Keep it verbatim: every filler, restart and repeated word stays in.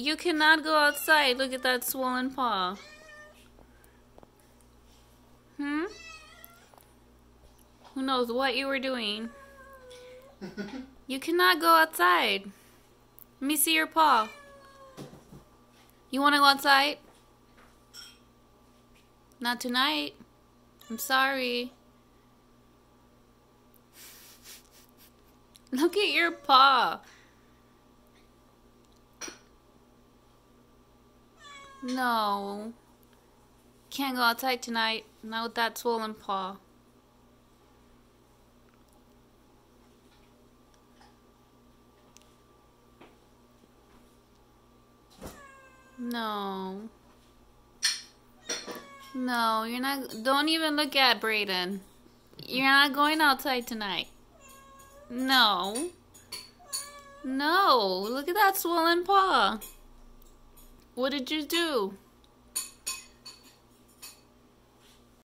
you cannot go outside. Look at that swollen paw. Hmm? Who knows what you were doing? You cannot go outside. Let me see your paw. You want to go outside? Not tonight. I'm sorry. Look at your paw. No. Can't go outside tonight. Not with that swollen paw. No. No, you're not. Don't even look at Brayden. You're not going outside tonight. No. No. Look at that swollen paw. What did you do?